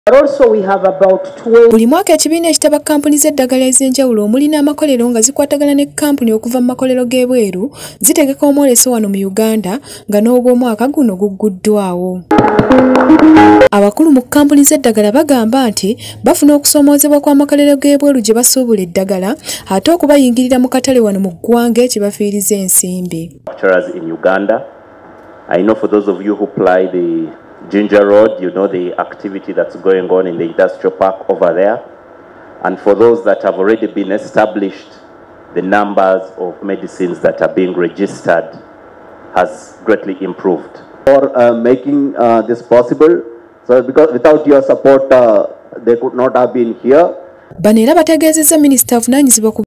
Also we have about 12. Buli mwaka ekibiina ekitaba kampuni z'eddagala ez'enjawulo omuli n'amakolero nga zikwatagana ne kampuni okuva mu makolero g'ebweru zitegeka omwoleso wano mu Uganda nga n'obw'omwaka guno gugguddwawo. Abakulu mu kampuni z'eddagala bagamba nti bafuna okusoomoozebwa kw'amakolero g'ebweru gye basuubula eddagala ate okubayingirira mu katale wano mu ggwanga ekibafiiriza ensimbi. In Uganda, I know for those of you who ply the Ginger Road, you know the activity that's going on in the industrial park over there. And for those that have already been established, the numbers of medicines that are being registered has greatly improved. For making this possible, so because without your support, they could not have been here. Bano era bategeezezza Minisita avunaanyizibwa ku